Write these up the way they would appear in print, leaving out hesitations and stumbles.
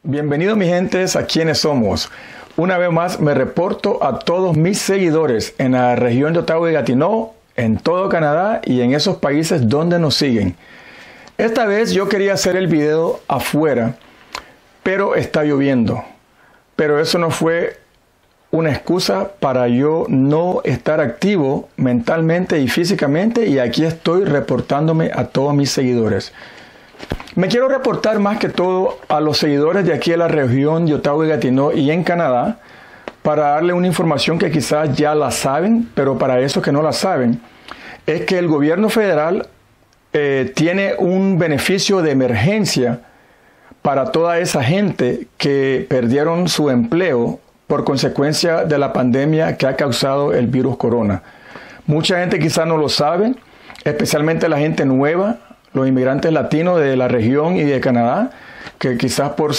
Bienvenidos mi gentes a Quienes Somos. Una vez más me reporto a todos mis seguidores en la región de Ottawa y Gatineau, en todo Canadá y en esos países donde nos siguen. Esta vez yo quería hacer el video afuera, pero está lloviendo. Pero eso no fue una excusa para yo no estar activo mentalmente y físicamente, y aquí estoy reportándome a todos mis seguidores. Me quiero reportar más que todo a los seguidores de aquí de la región de Ottawa y Gatineau y en Canadá para darle una información que quizás ya la saben, pero para esos que no la saben, es que el gobierno federal tiene un beneficio de emergencia para toda esa gente que perdieron su empleo por consecuencia de la pandemia que ha causado el virus corona. Mucha gente quizás no lo sabe, especialmente la gente nueva, los inmigrantes latinos de la región y de Canadá, que quizás por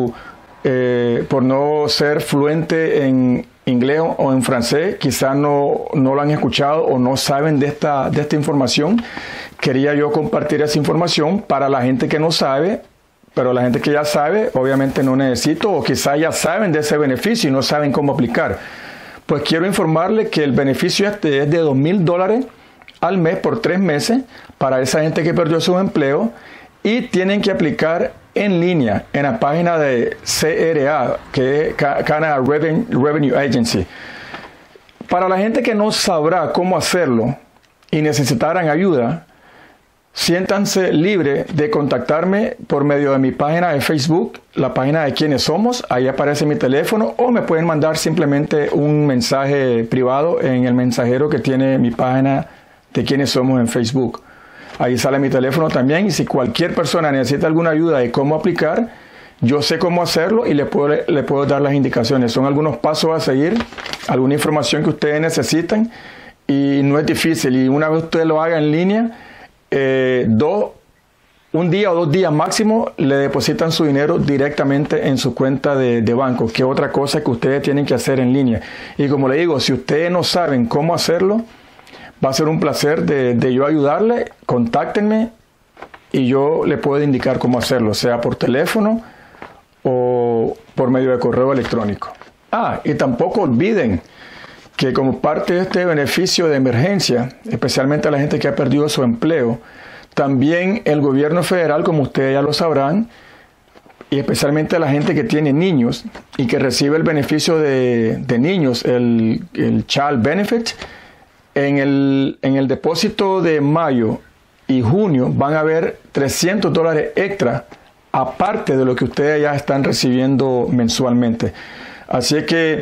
no ser fluente en inglés o en francés, quizás no lo han escuchado o no saben de esta información. Quería yo compartir esa información para la gente que no sabe, pero la gente que ya sabe, obviamente no necesito, o quizás ya saben de ese beneficio y no saben cómo aplicar. Pues quiero informarle que el beneficio es de $2,000 al mes por 3 meses para esa gente que perdió su empleo, y tienen que aplicar en línea en la página de CRA, que es Canada Revenue Agency. Para la gente que no sabrá cómo hacerlo y necesitaran ayuda, siéntanse libre de contactarme por medio de mi página de Facebook, la página de Quienes Somos. Ahí aparece mi teléfono, o me pueden mandar simplemente un mensaje privado en el mensajero que tiene mi página de Quienes Somos en Facebook. Ahí sale mi teléfono también, y si cualquier persona necesita alguna ayuda de cómo aplicar, yo sé cómo hacerlo y le puedo dar las indicaciones. Son algunos pasos a seguir, alguna información que ustedes necesitan, y no es difícil. Y una vez usted lo haga en línea, un día o 2 días máximo, le depositan su dinero directamente en su cuenta de banco, que es otra cosa que ustedes tienen que hacer en línea. Y como le digo, si ustedes no saben cómo hacerlo, va a ser un placer de yo ayudarle. Contáctenme y yo le puedo indicar cómo hacerlo, sea por teléfono o por medio de correo electrónico. Y tampoco olviden que como parte de este beneficio de emergencia, especialmente a la gente que ha perdido su empleo, también el gobierno federal, como ustedes ya lo sabrán, y especialmente a la gente que tiene niños y que recibe el beneficio de niños, el Child Benefit, en el depósito de mayo y junio van a haber $300 extra, aparte de lo que ustedes ya están recibiendo mensualmente. Así que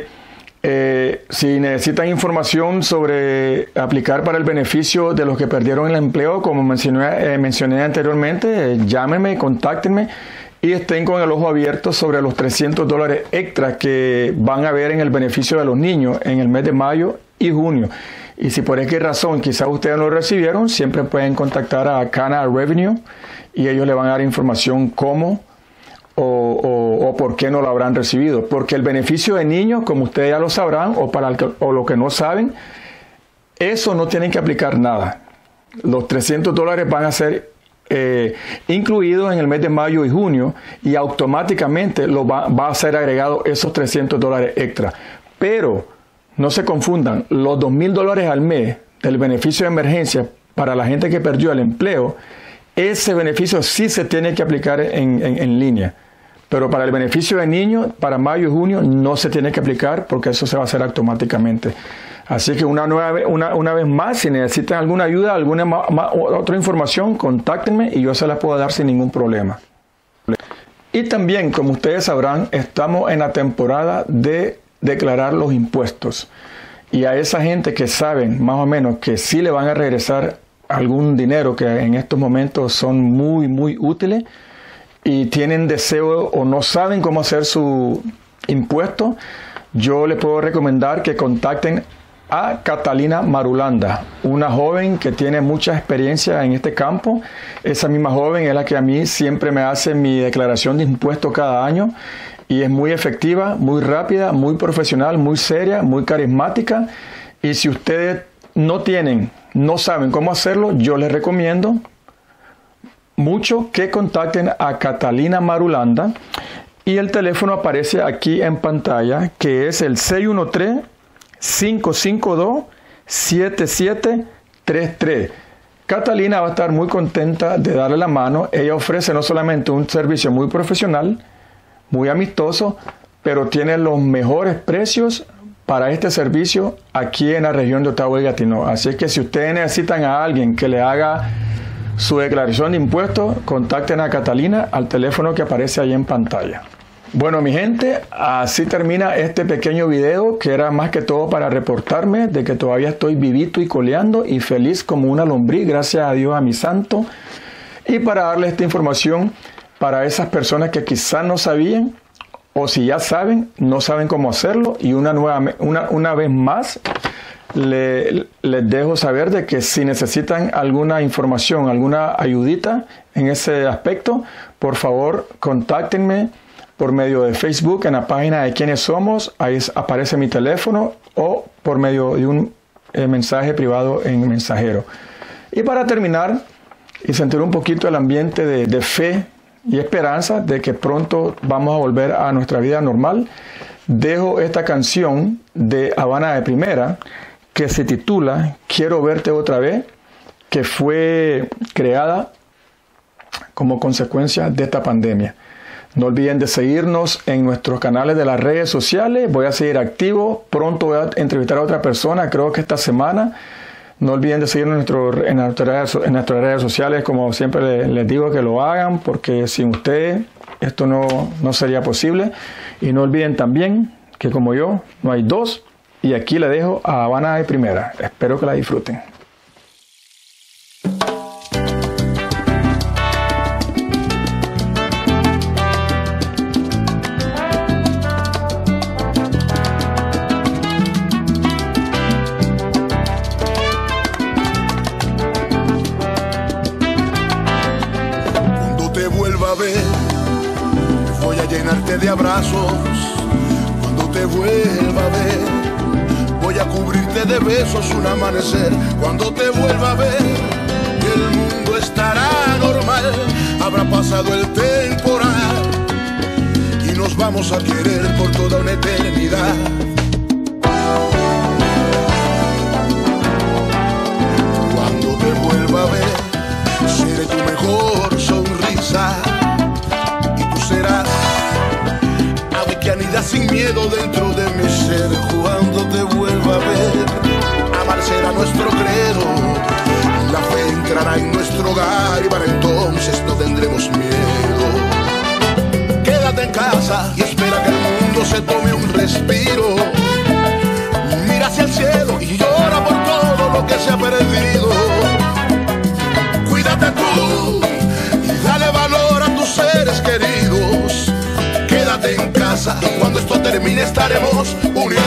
si necesitan información sobre aplicar para el beneficio de los que perdieron el empleo, como mencioné anteriormente, llámenme, contáctenme y estén con el ojo abierto sobre los $300 extra que van a haber en el beneficio de los niños en el mes de mayo y junio. Y si por X razón quizás ustedes no lo recibieron, siempre pueden contactar a Canada Revenue y ellos le van a dar información cómo o por qué no lo habrán recibido. Porque el beneficio de niños, como ustedes ya lo sabrán, o lo que no saben, eso no tienen que aplicar nada. Los $300 van a ser incluidos en el mes de mayo y junio, y automáticamente va a ser agregado esos $300 extra. Pero no se confundan, los $2,000 al mes del beneficio de emergencia para la gente que perdió el empleo, ese beneficio sí se tiene que aplicar en línea. Pero para el beneficio de niños, para mayo y junio, no se tiene que aplicar, porque eso se va a hacer automáticamente. Así que una vez más, si necesitan alguna ayuda, otra información, contáctenme y yo se la puedo dar sin ningún problema. Y también, como ustedes sabrán, estamos en la temporada de declarar los impuestos, y a esa gente que saben más o menos que sí le van a regresar algún dinero, que en estos momentos son muy muy útiles, y tienen deseo o no saben cómo hacer su impuesto, yo les puedo recomendar que contacten a Catalina Marulanda, una joven que tiene mucha experiencia en este campo. Esa misma joven es la que a mí siempre me hace mi declaración de impuestos cada año, y es muy efectiva, muy rápida, muy profesional, muy seria, muy carismática. Y si ustedes no saben cómo hacerlo, yo les recomiendo mucho que contacten a Catalina Marulanda Y el teléfono aparece aquí en pantalla, que es el 613-552-7733. Catalina va a estar muy contenta de darle la mano. Ella ofrece no solamente un servicio muy profesional, muy amistoso, pero tiene los mejores precios para este servicio aquí en la región de Ottawa y Gatineau. Así es que si ustedes necesitan a alguien que le haga su declaración de impuestos, contacten a Catalina al teléfono que aparece ahí en pantalla. Bueno, mi gente, así termina este pequeño video que era más que todo para reportarme de que todavía estoy vivito y coleando y feliz como una lombriz, gracias a Dios, a mi santo, y para darles esta información para esas personas que quizás no sabían, o si ya saben, no saben cómo hacerlo, y una vez más les dejo saber de que si necesitan alguna información, alguna ayudita en ese aspecto, por favor contáctenme por medio de Facebook en la página de Quiénes Somos, ahí aparece mi teléfono, o por medio de un mensaje privado en mensajero. Y para terminar y sentir un poquito el ambiente de fe y esperanza de que pronto vamos a volver a nuestra vida normal, dejo esta canción de Habana de Primera que se titula Quiero verte otra vez, que fue creada como consecuencia de esta pandemia. No olviden de seguirnos en nuestros canales de las redes sociales. Voy a seguir activo. Pronto voy a entrevistar a otra persona, creo que esta semana. No olviden de seguirnos en nuestras redes sociales, como siempre les digo que lo hagan, porque sin ustedes esto no sería posible. Y no olviden también que como yo, no hay dos. Y aquí le dejo a Habana de Primera. Espero que la disfruten. Voy a llenarte de abrazos. Cuando te vuelva a ver, voy a cubrirte de besos un amanecer. Cuando te vuelva a ver, el mundo estará normal. Habrá pasado el temporal y nos vamos a querer por toda una eternidad. Cuando te vuelva a ver, seré tu mejor sonrisa. Serás ave que anida sin miedo dentro de mi ser. Cuando te vuelva a ver, amar será nuestro credo. La fe entrará en nuestro hogar y para entonces no tendremos miedo. Quédate en casa y espera que el mundo se tome un respiro. Mira hacia el cielo y llora por todo lo que se ha perdido. Cuídate tú y dale valor a tus seres queridos. Quédate en casa y cuando esto termine estaremos unidos.